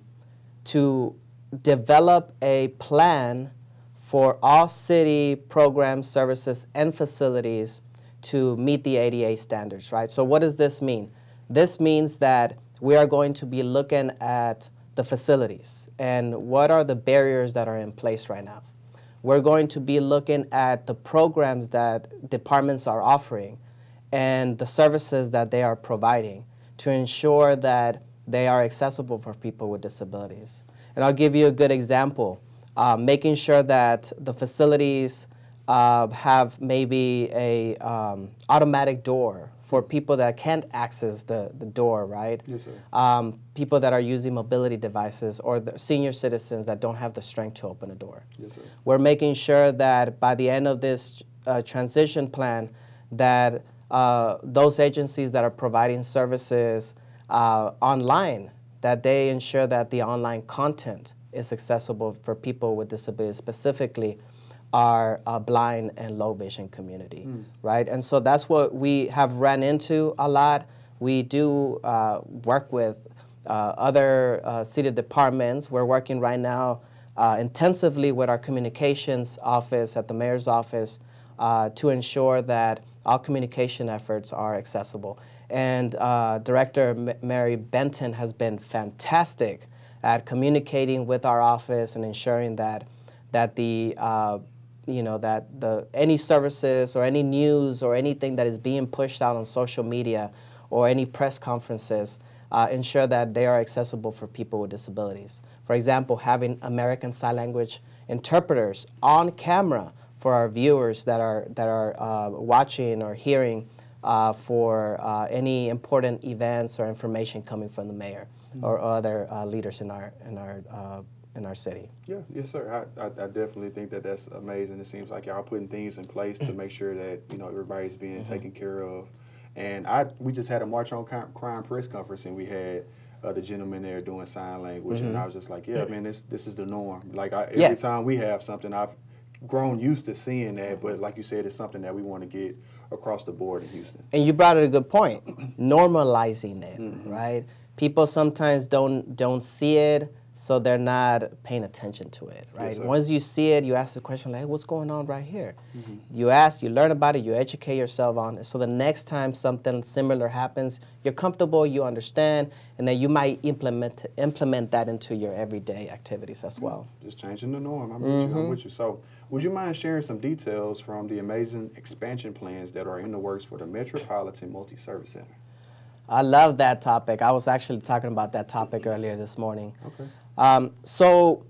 to develop a plan for all city programs, services, and facilities to meet the A D A standards, right? So what does this mean? This means that we are going to be looking at the facilities and what are the barriers that are in place right now. We're going to be looking at the programs that departments are offering and the services that they are providing to ensure that they are accessible for people with disabilities. And I'll give you a good example, uh, making sure that the facilities uh, have maybe a um, automatic door for people that can't access the, the door, right? Yes, sir. Um, people that are using mobility devices or the senior citizens that don't have the strength to open a door. Yes, sir. We're making sure that by the end of this uh, transition plan that uh, those agencies that are providing services uh, online, that they ensure that the online content is accessible for people with disabilities, specifically our uh, blind and low vision community, mm. right? And so that's what we have ran into a lot. We do uh, work with uh, other uh, city departments. We're working right now uh, intensively with our communications office at the mayor's office uh, to ensure that all communication efforts are accessible. And uh, Director M Mary Benton has been fantastic at communicating with our office and ensuring that that the uh, you know, that the, any services or any news or anything that is being pushed out on social media or any press conferences uh, ensure that they are accessible for people with disabilities. For example, having American Sign Language interpreters on camera for our viewers that are, that are uh, watching or hearing uh, for uh, any important events or information coming from the mayor mm-hmm. or other uh, leaders in our, in our uh, in our city. Yeah, yes, sir. I, I, I definitely think that that's amazing. It seems like y'all putting things in place to make sure that, you know, everybody's being mm-hmm. taken care of. And I, we just had a March on Crime press conference, and we had uh, the gentleman there doing sign language, mm-hmm. and I was just like, yeah, man, this this is the norm. Like I, every yes. time we have something, I've grown used to seeing that, but like you said, it's something that we want to get across the board in Houston. And you brought up a good point, normalizing it, mm-hmm. right? People sometimes don't don't see it, so they're not paying attention to it, right? Yes, once you see it, you ask the question, like, hey, what's going on right here? Mm-hmm. You ask, you learn about it, you educate yourself on it, so the next time something similar happens, you're comfortable, you understand, and then you might implement implement that into your everyday activities as well. Just changing the norm. I'm, mm-hmm. with you, I'm with you. So would you mind sharing some details from the amazing expansion plans that are in the works for the Metropolitan Multi-Service Center? I love that topic. I was actually talking about that topic earlier this morning. Okay. Um, so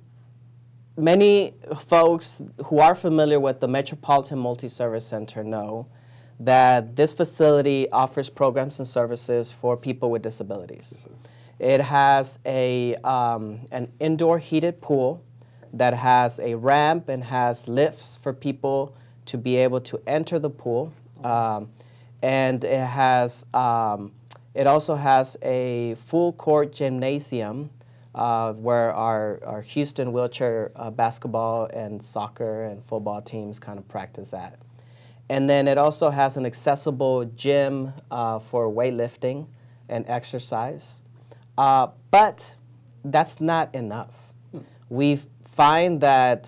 many folks who are familiar with the Metropolitan Multi-Service Center know that this facility offers programs and services for people with disabilities. Yes, it has a, um, an indoor heated pool that has a ramp and has lifts for people to be able to enter the pool. Um, and it has, um, it also has a full court gymnasium Uh, where our, our Houston wheelchair uh, basketball and soccer and football teams kind of practice at. And then it also has an accessible gym uh, for weightlifting and exercise. Uh, but that's not enough. Hmm. We find that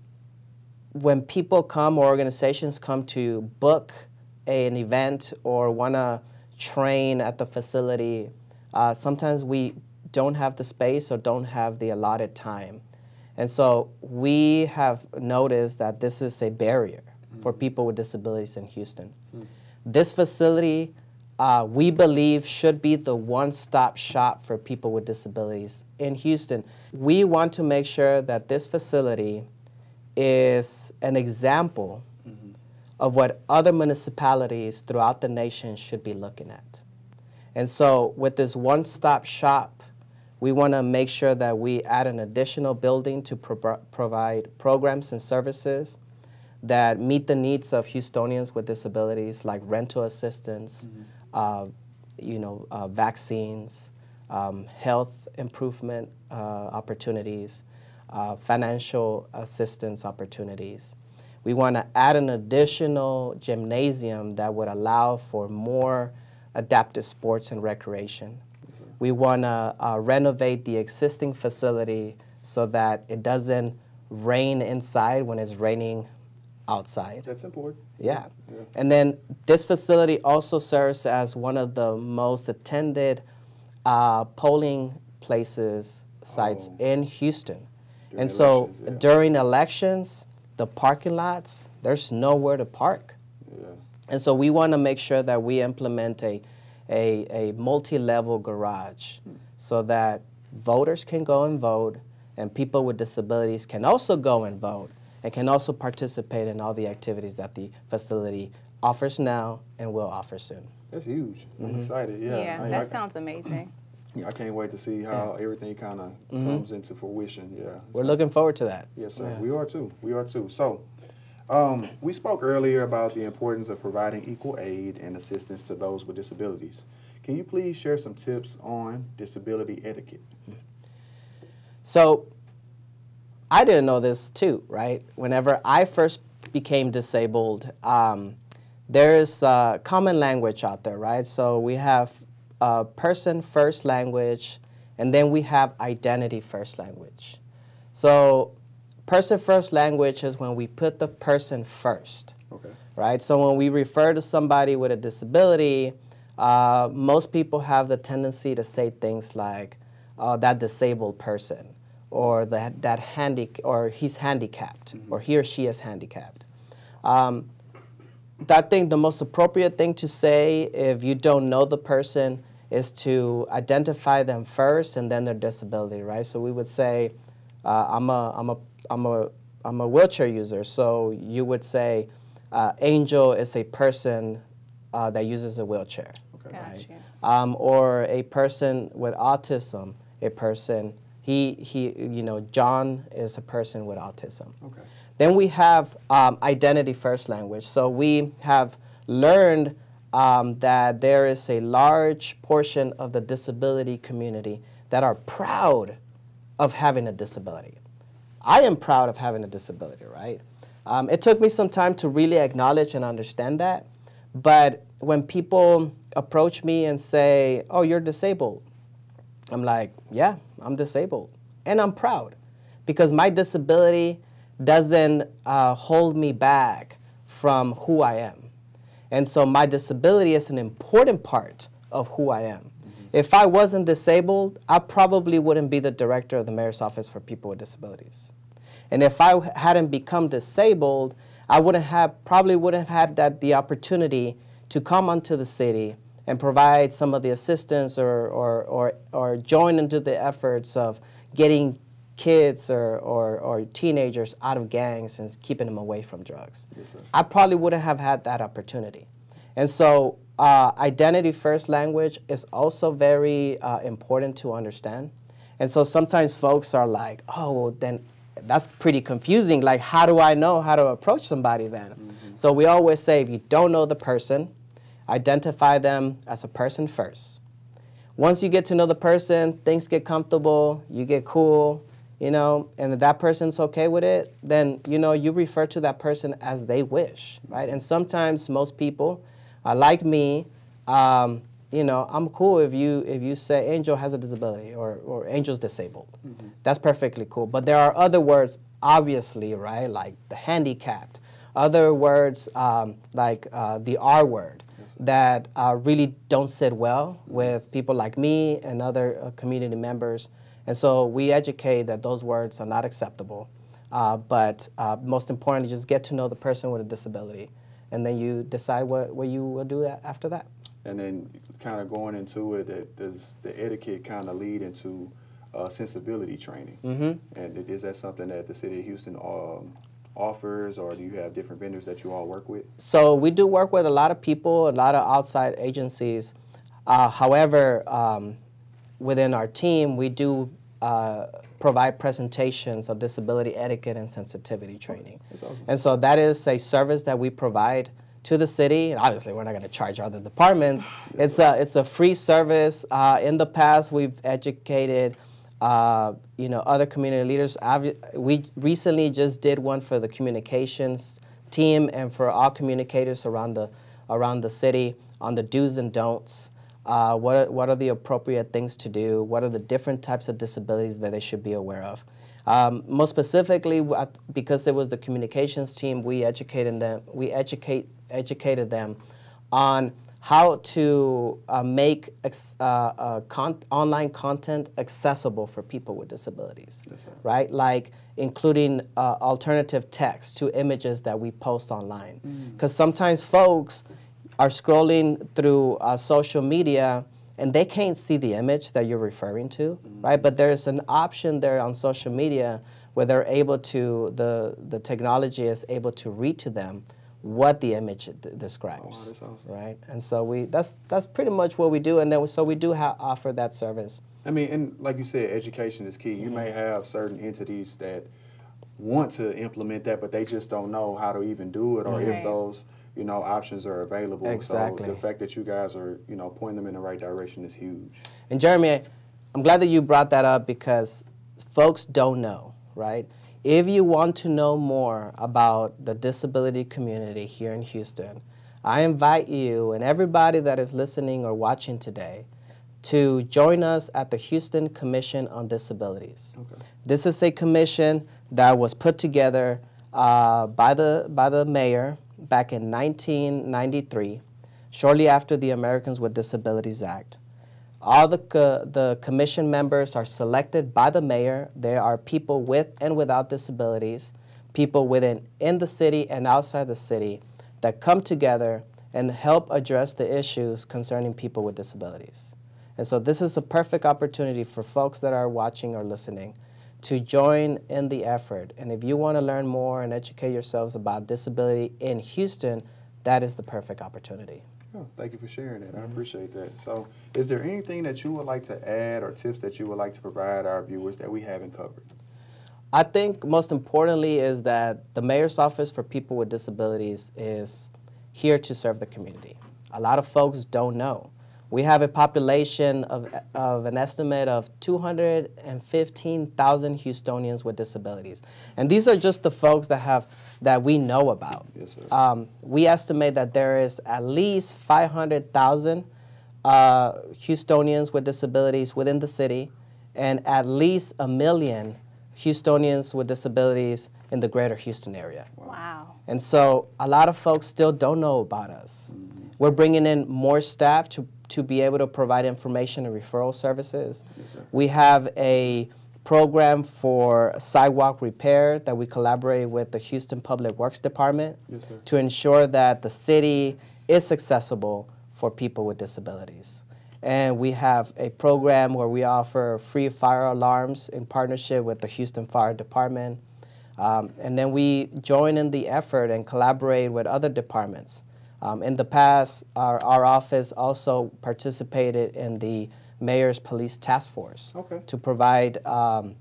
when people come or organizations come to book a, an event or want to train at the facility, uh, sometimes we don't have the space or don't have the allotted time. And so we have noticed that this is a barrier mm-hmm. for people with disabilities in Houston. Mm. This facility, uh, we believe, should be the one-stop shop for people with disabilities in Houston. We want to make sure that this facility is an example mm-hmm. of what other municipalities throughout the nation should be looking at. And so with this one-stop shop, we want to make sure that we add an additional building to pro provide programs and services that meet the needs of Houstonians with disabilities, like rental assistance, mm-hmm. uh, you know, uh, vaccines, um, health improvement uh, opportunities, uh, financial assistance opportunities. We want to add an additional gymnasium that would allow for more adaptive sports and recreation. We want to uh, renovate the existing facility so that it doesn't rain inside when it's raining outside. That's important. Yeah. yeah. And then this facility also serves as one of the most attended uh, polling places, sites oh. in Houston. During and so yeah. during elections, the parking lots, there's nowhere to park. Yeah. And so we want to make sure that we implement a a, a multi-level garage hmm. so that voters can go and vote and people with disabilities can also go and vote and can also participate in all the activities that the facility offers now and will offer soon. That's huge. I'm mm-hmm. excited. Yeah, yeah I, that I, sounds amazing. Yeah, I can't wait to see how yeah. everything kind of mm-hmm. comes into fruition. Yeah, We're so, looking forward to that. Yes, sir. Yeah. We are too. We are too. So, Um, we spoke earlier about the importance of providing equal aid and assistance to those with disabilities. Can you please share some tips on disability etiquette? So, I didn't know this too, right? Whenever I first became disabled, um, there's uh, common language out there, right? So we have uh, person first language, and then we have identity first language. So person first language is when we put the person first, okay. right? So when we refer to somebody with a disability, uh, most people have the tendency to say things like, uh, that disabled person, or that, that handi or he's handicapped, mm-hmm. or he or she is handicapped. Um, I think the most appropriate thing to say if you don't know the person is to identify them first and then their disability, right? So we would say, uh, I'm a, I'm a I'm a, I'm a wheelchair user, so you would say uh, Angel is a person uh, that uses a wheelchair. Okay. Right? Um, or a person with autism, a person, he, he, you know, John is a person with autism. Okay. Then we have um, identity first language. So we have learned um, that there is a large portion of the disability community that are proud of having a disability. I am proud of having a disability, right? Um, it took me some time to really acknowledge and understand that. But when people approach me and say, oh, you're disabled, I'm like, yeah, I'm disabled. And I'm proud because my disability doesn't uh, hold me back from who I am. And so my disability is an important part of who I am. If I wasn't disabled, I probably wouldn't be the director of the Mayor's Office for People with Disabilities. And if I hadn't become disabled, I wouldn't have, probably wouldn't have had that, the opportunity to come onto the city and provide some of the assistance or, or, or, or join into the efforts of getting kids or, or, or teenagers out of gangs and keeping them away from drugs. Yes, I probably wouldn't have had that opportunity. And so uh, identity first language is also very uh, important to understand. And so sometimes folks are like, oh, well, then that's pretty confusing. Like, how do I know how to approach somebody then? Mm-hmm. So we always say, if you don't know the person, identify them as a person first. Once you get to know the person, things get comfortable, you get cool, you know, and if that person's okay with it, then, you know, you refer to that person as they wish, right? And sometimes most people, uh, like me, um, you know, I'm cool if you if you say Angel has a disability or, or Angel's disabled. Mm-hmm. That's perfectly cool. But there are other words, obviously, right, like the handicapped. Other words um, like uh, the R word. Yes, that uh, really don't sit well with people like me and other uh, community members. And so we educate that those words are not acceptable. Uh, but uh, most importantly, just get to know the person with a disability. And then you decide what, what you will do after that. And then kind of going into it, that does the etiquette kind of lead into uh, sensibility training? Mm-hmm. And is that something that the City of Houston um, offers, or do you have different vendors that you all work with? So we do work with a lot of people, a lot of outside agencies. Uh, however, um, within our team, we do uh, provide presentations of disability etiquette and sensitivity training. That's awesome. And so that is a service that we provide to the city. And obviously, we're not going to charge other departments. It's a, it's a free service. Uh, in the past, we've educated uh, you know, other community leaders. We recently just did one for the communications team and for all communicators around the, around the city on the do's and don'ts. Uh, what, are, what are the appropriate things to do? What are the different types of disabilities that they should be aware of? Um, most specifically, because it was the communications team, we educated them. We educate educated them on how to uh, make ex, uh, uh, con online content accessible for people with disabilities, yes, right? Like including uh, alternative text to images that we post online. Because mm. sometimes folks are scrolling through uh, social media and they can't see the image that you're referring to, mm. right? But there's an option there on social media where they're able to, the, the technology is able to read to them what the image d describes, oh, wow, that's awesome. Right? And so we, that's, that's pretty much what we do, and then we, so we do ha offer that service. I mean, and like you said, education is key. You mm-hmm. may have certain entities that want to implement that, but they just don't know how to even do it, or right. if those, you know, options are available. Exactly. So the fact that you guys are, you know, pointing them in the right direction is huge. And Jeremy, I'm glad that you brought that up because folks don't know, right? If you want to know more about the disability community here in Houston, I invite you and everybody that is listening or watching today to join us at the Houston Commission on Disabilities. Okay. This is a commission that was put together uh, by the, by the mayor back in nineteen ninety-three, shortly after the Americans with Disabilities Act. All the, co the commission members are selected by the mayor. There are people with and without disabilities, people within in the city and outside the city that come together and help address the issues concerning people with disabilities. And so this is a perfect opportunity for folks that are watching or listening to join in the effort. And if you want to learn more and educate yourselves about disability in Houston, that is the perfect opportunity. Oh, thank you for sharing that. I appreciate that. So is there anything that you would like to add or tips that you would like to provide our viewers that we haven't covered? I think most importantly is that the Mayor's Office for People with Disabilities is here to serve the community. A lot of folks don't know. We have a population of, of an estimate of two hundred fifteen thousand Houstonians with disabilities. And these are just the folks that, have, that we know about. Yes, sir. Um, we estimate that there is at least five hundred thousand uh, Houstonians with disabilities within the city and at least a million Houstonians with disabilities in the greater Houston area. Wow. And so a lot of folks still don't know about us. Mm-hmm. We're bringing in more staff to to be able to provide information and referral services. Yes, sir. We have a program for sidewalk repair that we collaborate with the Houston Public Works Department yes, sir. to ensure that the city is accessible for people with disabilities. And we have a program where we offer free fire alarms in partnership with the Houston Fire Department. Um, and then we join in the effort and collaborate with other departments. Um, in the past, our, our office also participated in the Mayor's Police Task Force okay. to provide um,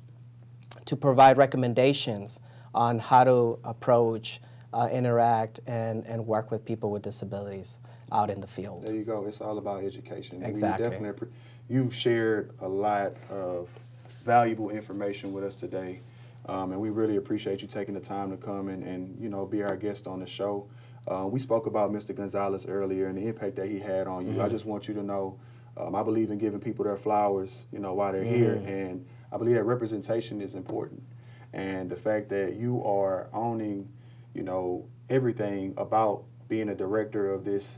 to provide recommendations on how to approach, uh, interact, and, and work with people with disabilities out in the field. There you go. It's all about education. Exactly. We definitely, you've shared a lot of valuable information with us today, um, and we really appreciate you taking the time to come and, and you know, be our guest on the show. Uh, we spoke about Mister Gonzalez earlier and the impact that he had on you. Mm-hmm. I just want you to know, um, I believe in giving people their flowers, you know, while they're mm-hmm. here, and I believe that representation is important. And the fact that you are owning, you know, everything about being a director of this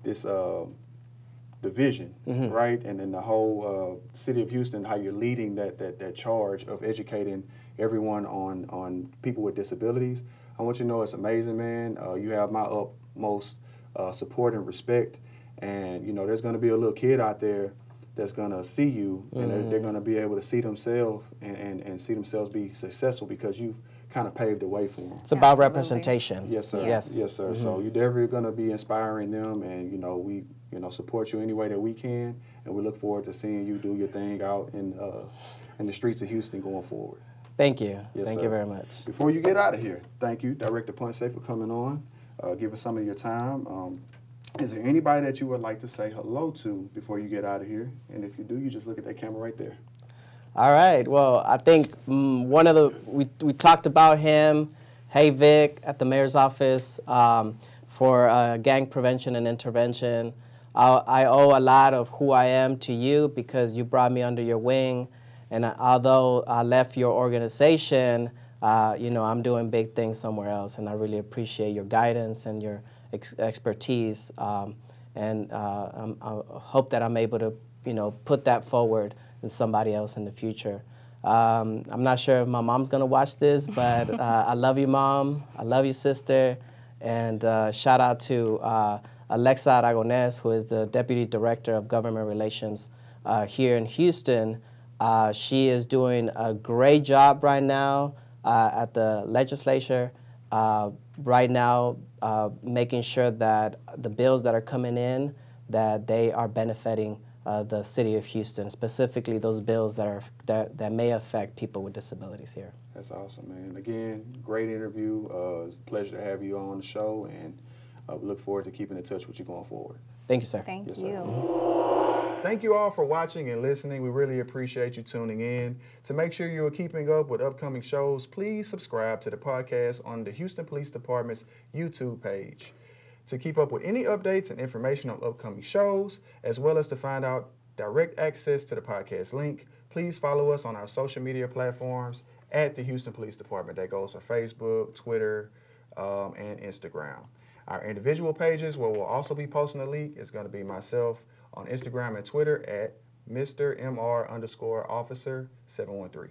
this uh, division, mm-hmm. right? And then the whole uh, city of Houston, how you're leading that, that, that charge of educating everyone on, on people with disabilities. I want you to know it's amazing, man. Uh, you have my utmost uh, support and respect. And, you know, there's going to be a little kid out there that's going to see you, and mm-hmm. they're, they're going to be able to see themselves and, and, and see themselves be successful because you've kind of paved the way for them. It's about Absolutely. representation. Yes, sir. Yes, yes sir. Mm-hmm. So you're definitely going to be inspiring them, and, you know, we, you know, support you any way that we can, and we look forward to seeing you do your thing out in, uh, in the streets of Houston going forward. Thank you. Yes, thank sir. you very much. Before you get out of here, thank you, Director Ponce, for coming on. Uh, give us some of your time. Um, is there anybody that you would like to say hello to before you get out of here? And if you do, you just look at that camera right there. All right. Well, I think um, one of the, we, we talked about him, Hey Vic, at the mayor's office um, for uh, gang prevention and intervention. I, I owe a lot of who I am to you because you brought me under your wing. And although I left your organization, uh, you know, I'm doing big things somewhere else, and I really appreciate your guidance and your ex expertise. Um, and uh, I'm, I hope that I'm able to, you know, put that forward in somebody else in the future. Um, I'm not sure if my mom's gonna watch this, but uh, I love you, Mom. I love you, sister. And uh, shout out to uh, Alexa Aragonés, who is the Deputy Director of Government Relations uh, here in Houston. Uh, she is doing a great job right now uh, at the legislature, uh, right now uh, making sure that the bills that are coming in, that they are benefiting uh, the city of Houston, specifically those bills that, are, that, that may affect people with disabilities here. That's awesome, man. Again, great interview. Uh, it's a pleasure to have you on the show, and uh, we look forward to keeping in touch with you going forward. Thank you, sir. Thank yes, you. Sir. Thank you all for watching and listening. We really appreciate you tuning in. To make sure you are keeping up with upcoming shows, please subscribe to the podcast on the Houston Police Department's YouTube page. To keep up with any updates and information on upcoming shows, as well as to find out direct access to the podcast link, please follow us on our social media platforms at the Houston Police Department. That goes for Facebook, Twitter, um, and Instagram. Our individual pages, where we'll also be posting a link, is going to be myself on Instagram and Twitter at Mister M R underscore officer seven one three.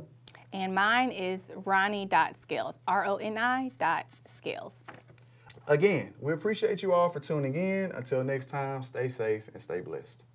And mine is Ronnie.Scales, R O N I dot Scales. Again, we appreciate you all for tuning in. Until next time, stay safe and stay blessed.